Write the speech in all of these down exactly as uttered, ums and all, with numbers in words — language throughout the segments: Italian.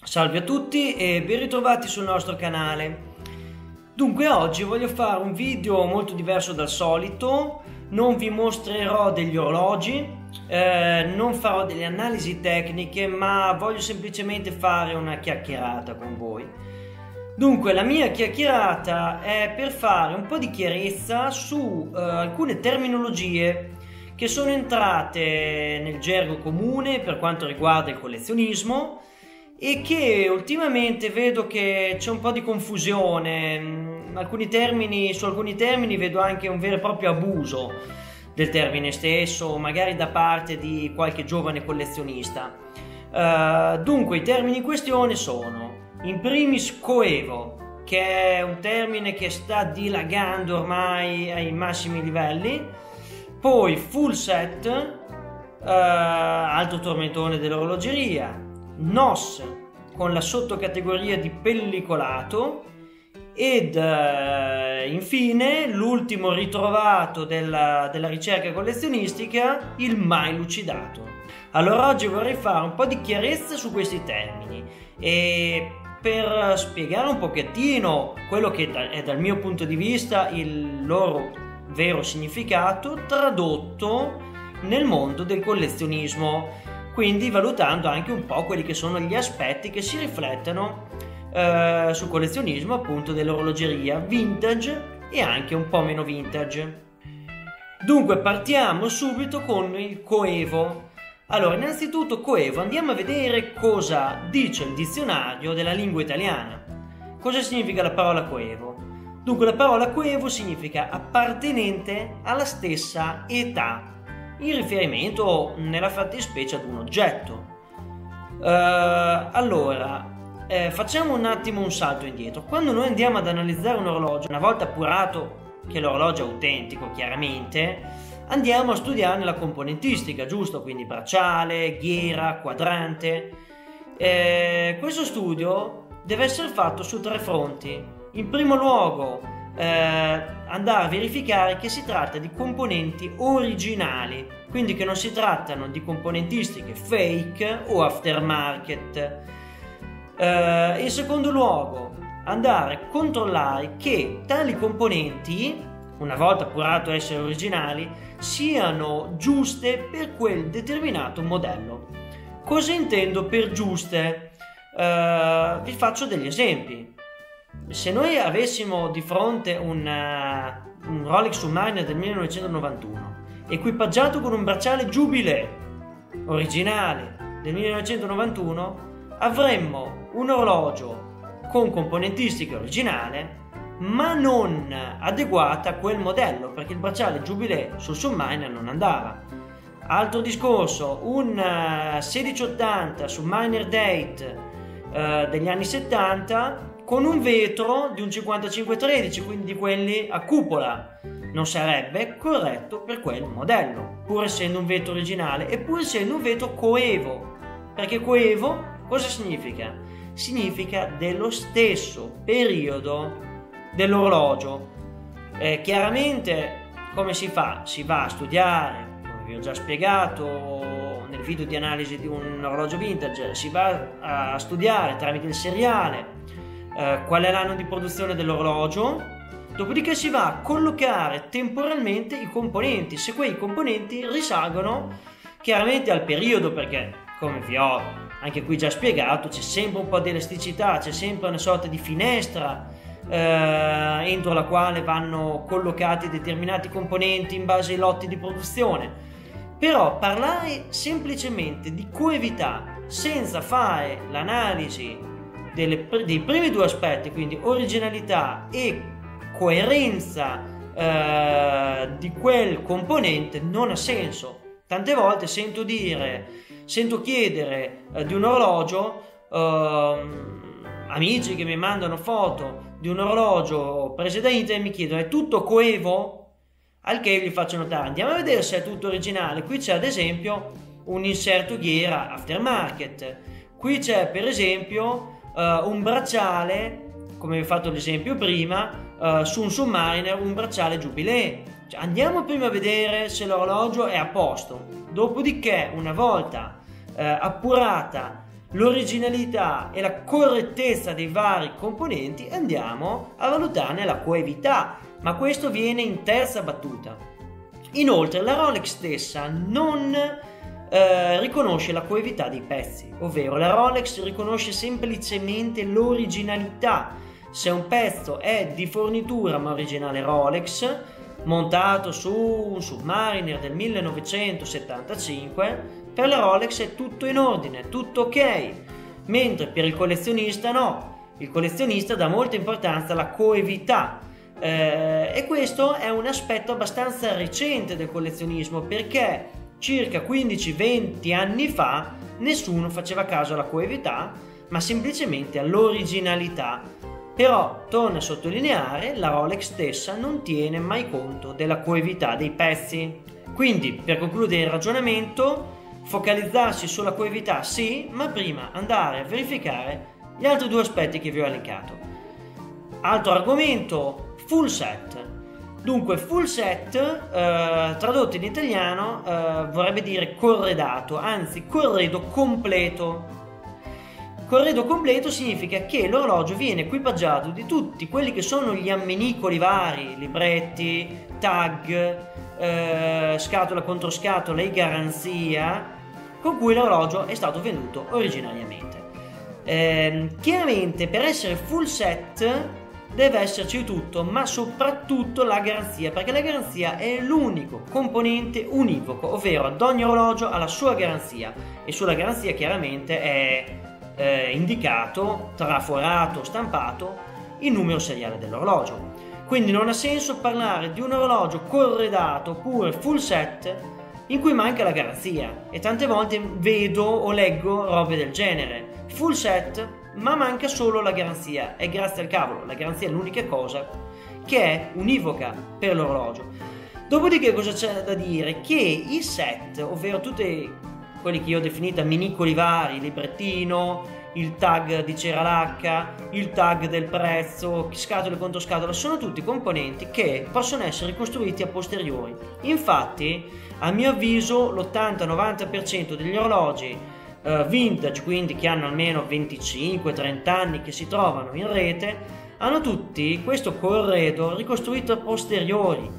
Salve a tutti e ben ritrovati sul nostro canale. Dunque oggi voglio fare un video molto diverso dal solito, non vi mostrerò degli orologi, eh, non farò delle analisi tecniche, ma voglio semplicemente fare una chiacchierata con voi. Dunque la mia chiacchierata è per fare un po' di chiarezza su eh, alcune terminologie che sono entrate nel gergo comune per quanto riguarda il collezionismo e che ultimamente vedo che c'è un po' di confusione. Alcuni termini, su alcuni termini vedo anche un vero e proprio abuso del termine stesso, magari da parte di qualche giovane collezionista. Uh, dunque i termini in questione sono in primis coevo, che è un termine che sta dilagando ormai ai massimi livelli, poi full set, uh, altro tormentone dell'orologeria, N O S con la sottocategoria di pellicolato ed eh, infine l'ultimo ritrovato della, della ricerca collezionistica, il mai lucidato. Allora oggi vorrei fare un po' di chiarezza su questi termini e per spiegare un pochettino quello che è dal mio punto di vista il loro vero significato tradotto nel mondo del collezionismo, quindi valutando anche un po' quelli che sono gli aspetti che si riflettono eh, sul collezionismo appunto dell'orologeria vintage e anche un po' meno vintage. Dunque partiamo subito con il coevo. Allora, innanzitutto coevo, andiamo a vedere cosa dice il dizionario della lingua italiana. Cosa significa la parola coevo? Dunque la parola coevo significa appartenente alla stessa età, in riferimento nella fattispecie ad un oggetto. Uh, allora, eh, facciamo un attimo un salto indietro. Quando noi andiamo ad analizzare un orologio, una volta appurato che l'orologio è autentico, chiaramente, andiamo a studiarne la componentistica, giusto? Quindi bracciale, ghiera, quadrante. Eh, questo studio deve essere fatto su tre fronti. In primo luogo, Eh, andare a verificare che si tratta di componenti originali, quindi che non si trattano di componentistiche fake o aftermarket. Eh, in secondo luogo, andare a controllare che tali componenti, una volta appurato essere originali, siano giuste per quel determinato modello. Cosa intendo per giuste? Eh, vi faccio degli esempi. Se noi avessimo di fronte un, uh, un Rolex Submariner del millenovecentonovantuno equipaggiato con un bracciale Jubilee originale del millenovecentonovantuno, avremmo un orologio con componentistica originale ma non adeguata a quel modello, perché il bracciale Jubilee sul Submariner non andava. Altro discorso, un uh, sedici ottanta Submariner Date uh, degli anni settanta con un vetro di un cinquantacinque tredici, quindi di quelli a cupola, non sarebbe corretto per quel modello, pur essendo un vetro originale e pur essendo un vetro coevo. Perché coevo cosa significa? Significa dello stesso periodo dell'orologio. Eh, chiaramente come si fa? Si va a studiare, come vi ho già spiegato nel video di analisi di un orologio vintage, si va a studiare tramite il seriale Uh, qual è l'anno di produzione dell'orologio, dopodiché si va a collocare temporalmente i componenti, se quei componenti risalgono chiaramente al periodo, perché come vi ho anche qui già spiegato c'è sempre un po' di elasticità, c'è sempre una sorta di finestra uh, entro la quale vanno collocati determinati componenti in base ai lotti di produzione. Però parlare semplicemente di coevità senza fare l'analisi Delle, dei primi due aspetti, quindi originalità e coerenza eh, di quel componente, non ha senso. Tante volte sento dire, sento chiedere eh, di un orologio, eh, amici che mi mandano foto di un orologio prese da internet e mi chiedono: è tutto coevo? Al che io gli faccio notare: andiamo a vedere se è tutto originale. Qui c'è ad esempio un inserto ghiera aftermarket, qui c'è per esempio Uh, un bracciale, come vi ho fatto l'esempio prima, uh, su un Submariner, un bracciale Jubilee. Cioè, andiamo prima a vedere se l'orologio è a posto, dopodiché una volta uh, appurata l'originalità e la correttezza dei vari componenti, andiamo a valutarne la coevità, ma questo viene in terza battuta. Inoltre la Rolex stessa non eh, riconosce la coevità dei pezzi, ovvero la Rolex riconosce semplicemente l'originalità. Se un pezzo è di fornitura ma originale Rolex, montato su un Submariner del millenovecentosettantacinque, per la Rolex è tutto in ordine, tutto ok, mentre per il collezionista no. Il collezionista dà molta importanza alla coevità, eh, e questo è un aspetto abbastanza recente del collezionismo, perché circa quindici venti anni fa nessuno faceva caso alla coevità, ma semplicemente all'originalità. Però torna a sottolineare, la Rolex stessa non tiene mai conto della coevità dei pezzi. Quindi, per concludere il ragionamento, focalizzarsi sulla coevità sì, ma prima andare a verificare gli altri due aspetti che vi ho elencato. Altro argomento, full set. Dunque, full set, eh, tradotto in italiano, eh, vorrebbe dire corredato, anzi corredo completo. Corredo completo significa che l'orologio viene equipaggiato di tutti quelli che sono gli ammenicoli vari, libretti, tag, eh, scatola contro scatola e garanzia, con cui l'orologio è stato venduto originariamente. Eh, chiaramente per essere full set deve esserci tutto, ma soprattutto la garanzia, perché la garanzia è l'unico componente univoco, ovvero ad ogni orologio ha la sua garanzia, e sulla garanzia chiaramente è eh, indicato, traforato, stampato il numero seriale dell'orologio. Quindi non ha senso parlare di un orologio corredato oppure full set in cui manca la garanzia, e tante volte vedo o leggo robe del genere: full set ma manca solo la garanzia, e grazie al cavolo, la garanzia è l'unica cosa che è univoca per l'orologio. Dopodiché cosa c'è da dire? Che i set, ovvero tutti quelli che io ho definito ammenicoli vari, il librettino, il tag di cera lacca, il tag del prezzo, scatole contro scatola, sono tutti componenti che possono essere ricostruiti a posteriori. Infatti, a mio avviso, l'ottanta novanta per cento degli orologi uh, vintage, quindi che hanno almeno venticinque trenta anni, che si trovano in rete, hanno tutti questo corredo ricostruito a posteriori,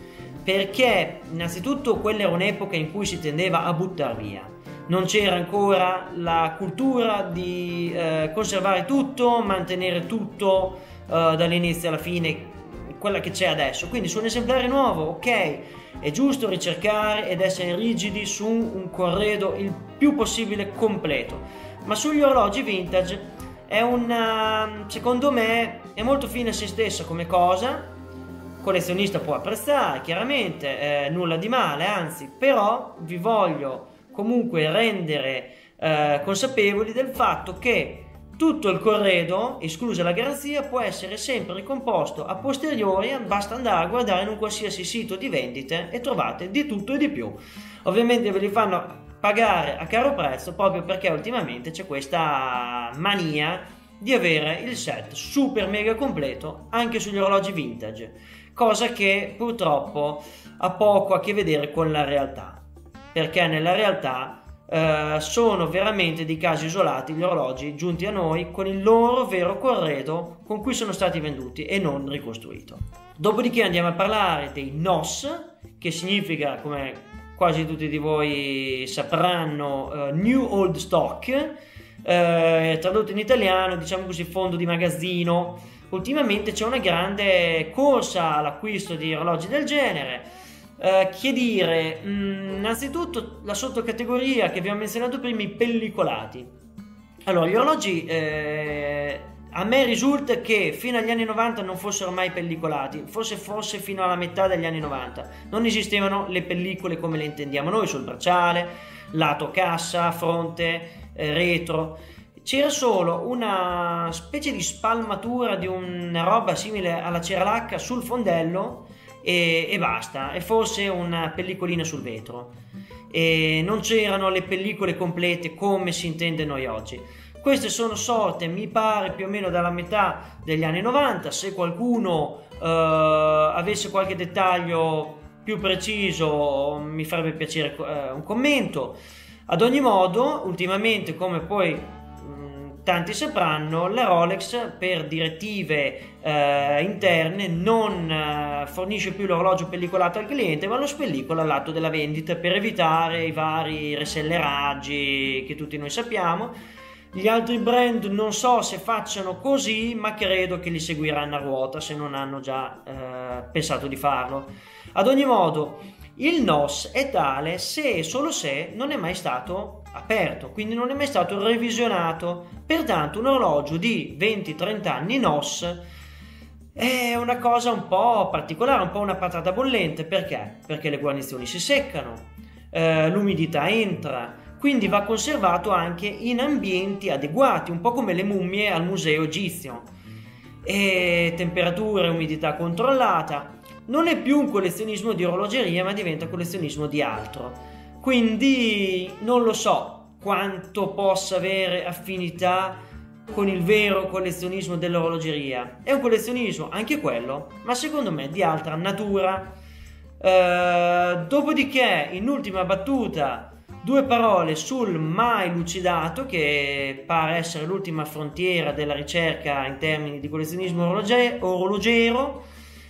perché innanzitutto quella era un'epoca in cui si tendeva a buttar via. Non c'era ancora la cultura di eh, conservare tutto, mantenere tutto eh, dall'inizio alla fine, quella che c'è adesso. Quindi su un esemplare nuovo, ok, è giusto ricercare ed essere rigidi su un corredo il più possibile completo, ma sugli orologi vintage è una, secondo me, è molto fine a se stessa come cosa. Il collezionista può apprezzare, chiaramente, eh, nulla di male, anzi, però vi voglio comunque rendere eh, consapevoli del fatto che tutto il corredo, esclusa la garanzia, può essere sempre ricomposto a posteriori. Basta andare a guardare in un qualsiasi sito di vendite e trovate di tutto e di più. Ovviamente ve li fanno pagare a caro prezzo, proprio perché ultimamente c'è questa mania di avere il set super mega completo anche sugli orologi vintage, cosa che purtroppo ha poco a che vedere con la realtà, perché nella realtà eh, sono veramente dei casi isolati gli orologi giunti a noi con il loro vero corredo con cui sono stati venduti e non ricostruito. Dopodiché andiamo a parlare dei N O S, che significa, come quasi tutti di voi sapranno, uh, New Old Stock, eh, tradotto in italiano, diciamo così, fondo di magazzino. Ultimamente c'è una grande corsa all'acquisto di orologi del genere. Uh, che dire, mh, innanzitutto la sottocategoria che vi ho menzionato prima, i pellicolati. Allora, gli orologi, eh, a me risulta che fino agli anni novanta non fossero mai pellicolati, forse fosse fino alla metà degli anni novanta. Non esistevano le pellicole come le intendiamo noi, sul bracciale, lato cassa, fronte, eh, retro. C'era solo una specie di spalmatura di una roba simile alla cera lacca sul fondello, E, e basta, e forse una pellicolina sul vetro, e non c'erano le pellicole complete come si intende noi oggi. Queste sono sorte, mi pare, più o meno dalla metà degli anni novanta. Se qualcuno eh, avesse qualche dettaglio più preciso mi farebbe piacere eh, un commento. Ad ogni modo, ultimamente, come poi tanti sapranno, la Rolex per direttive eh, interne non eh, fornisce più l'orologio pellicolato al cliente, ma lo spellicola all'atto della vendita per evitare i vari reselleraggi che tutti noi sappiamo. Gli altri brand non so se facciano così, ma credo che li seguiranno a ruota se non hanno già eh, pensato di farlo. Ad ogni modo, il N O S è tale se e solo se non è mai stato aperto, quindi non è mai stato revisionato. Pertanto un orologio di venti trenta anni N O S è una cosa un po' particolare, un po' una patata bollente. Perché? Perché le guarnizioni si seccano, eh, l'umidità entra, quindi va conservato anche in ambienti adeguati, un po' come le mummie al museo egizio. E temperatura e umidità controllata. Non è più un collezionismo di orologeria, ma diventa collezionismo di altro. Quindi non lo so quanto possa avere affinità con il vero collezionismo dell'orologeria. È un collezionismo, anche quello, ma secondo me di altra natura. Eh, dopodiché, in ultima battuta, due parole sul mai lucidato, che pare essere l'ultima frontiera della ricerca in termini di collezionismo orologe- orologero.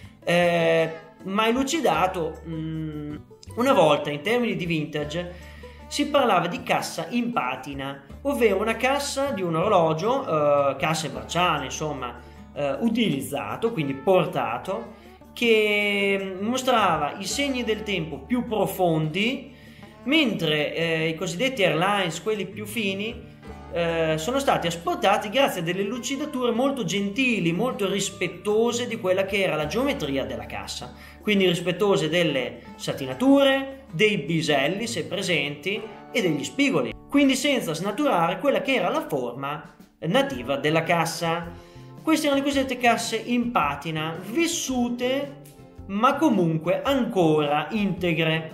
Eh, mai lucidato, mh, una volta in termini di vintage si parlava di cassa in patina, ovvero una cassa di un orologio, eh, cassa e bracciale, insomma, eh, utilizzato, quindi portato, che mostrava i segni del tempo più profondi, mentre eh, i cosiddetti airlines, quelli più fini, eh, sono stati asportati grazie a delle lucidature molto gentili, molto rispettose di quella che era la geometria della cassa, quindi rispettose delle satinature, dei biselli se presenti e degli spigoli, quindi senza snaturare quella che era la forma nativa della cassa. Queste erano le cosiddette casse in patina, vissute ma comunque ancora integre.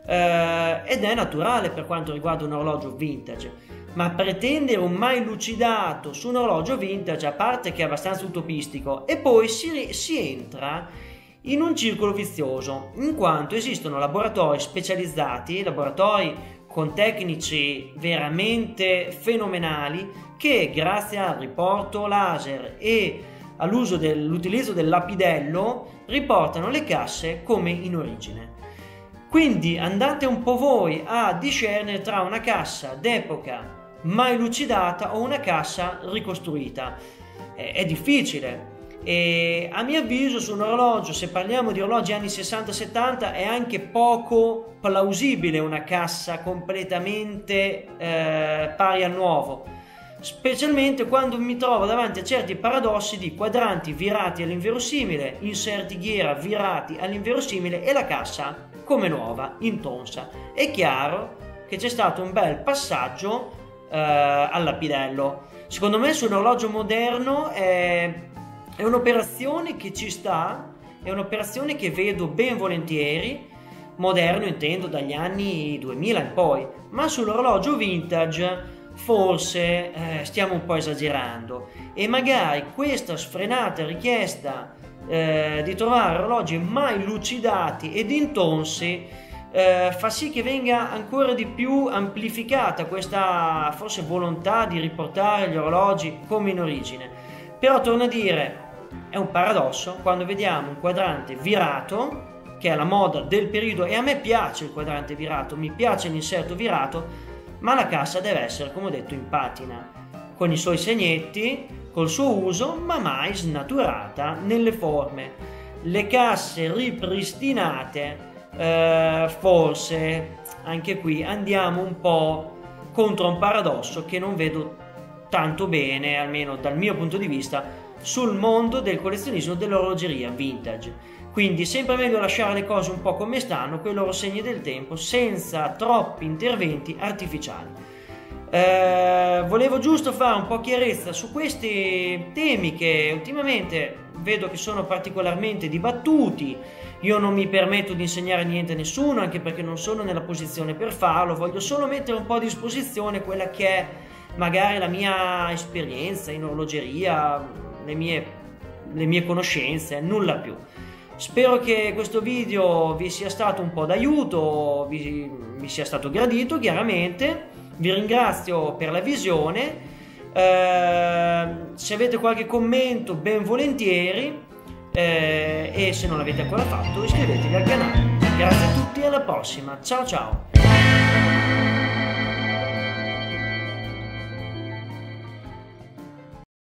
Uh, ed è naturale per quanto riguarda un orologio vintage, ma pretendere un mai lucidato su un orologio vintage, a parte che è abbastanza utopistico, e poi si, si entra in un circolo vizioso, in quanto esistono laboratori specializzati, laboratori con tecnici veramente fenomenali, che grazie al riporto laser e all'uso dell'utilizzo del lapidello riportano le casse come in origine. Quindi andate un po' voi a discernere tra una cassa d'epoca mai lucidata o una cassa ricostruita. È, è difficile, e a mio avviso su un orologio, se parliamo di orologi anni sessanta settanta, è anche poco plausibile una cassa completamente eh, pari al nuovo, specialmente quando mi trovo davanti a certi paradossi di quadranti virati all'inverosimile, inserti ghiera virati all'inverosimile e la cassa come nuova, intonsa. È chiaro che c'è stato un bel passaggio eh, al lapidello. Secondo me su un orologio moderno è, è un'operazione che ci sta, è un'operazione che vedo ben volentieri, moderno intendo dagli anni duemila in poi, ma sull'orologio vintage forse eh, stiamo un po' esagerando, e magari questa sfrenata richiesta eh, di trovare orologi mai lucidati ed intonsi eh, fa sì che venga ancora di più amplificata questa forse volontà di riportare gli orologi come in origine. Però torno a dire, è un paradosso quando vediamo un quadrante virato, che è la moda del periodo, e a me piace il quadrante virato, mi piace l'inserto virato, ma la cassa deve essere, come ho detto, in patina, con i suoi segnetti, col suo uso, ma mai snaturata nelle forme. Le casse ripristinate, eh, forse anche qui andiamo un po' contro un paradosso che non vedo tanto bene, almeno dal mio punto di vista, sul mondo del collezionismo dell'orologeria vintage. Quindi sempre meglio lasciare le cose un po' come stanno, con i loro segni del tempo, senza troppi interventi artificiali. Eh, volevo giusto fare un po' chiarezza su questi temi che ultimamente vedo che sono particolarmente dibattuti. Io non mi permetto di insegnare niente a nessuno, anche perché non sono nella posizione per farlo, voglio solo mettere un po' a disposizione quella che è magari la mia esperienza in orologeria, le mie, le mie conoscenze, nulla più. Spero che questo video vi sia stato un po' d'aiuto, vi, vi sia stato gradito chiaramente. Vi ringrazio per la visione, Eh, se avete qualche commento, ben volentieri, eh, e se non l'avete ancora fatto iscrivetevi al canale. Grazie a tutti e alla prossima, ciao ciao.